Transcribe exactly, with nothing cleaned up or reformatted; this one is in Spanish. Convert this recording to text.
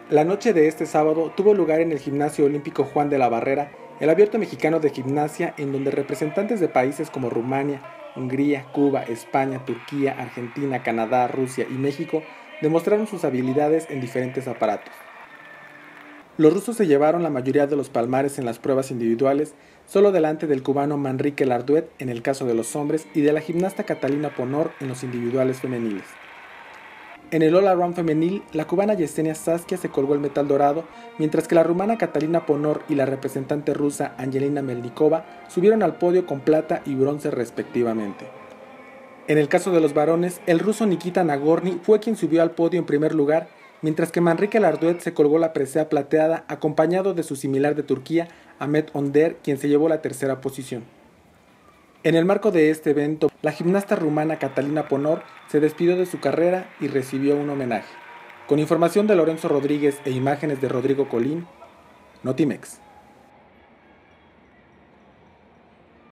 La noche de este sábado tuvo lugar en el Gimnasio Olímpico Juan de la Barrera el Abierto Mexicano de Gimnasia, en donde representantes de países como Rumania, Hungría, Cuba, España, Turquía, Argentina, Canadá, Rusia y México demostraron sus habilidades en diferentes aparatos. Los rusos se llevaron la mayoría de los palmares en las pruebas individuales, solo delante del cubano Manrique Larduet en el caso de los hombres y de la gimnasta Catalina Ponor en los individuales femeniles. En el all-around femenil, la cubana Yesenia Saskia se colgó el metal dorado, mientras que la rumana Catalina Ponor y la representante rusa Angelina Melnikova subieron al podio con plata y bronce respectivamente. En el caso de los varones, el ruso Nikita Nagorny fue quien subió al podio en primer lugar, mientras que Manrique Larduet se colgó la presea plateada acompañado de su similar de Turquía, Ahmet Önder, quien se llevó la tercera posición. En el marco de este evento, la gimnasta rumana Catalina Ponor se despidió de su carrera y recibió un homenaje. Con información de Lorenzo Rodríguez e imágenes de Rodrigo Colín, Notimex.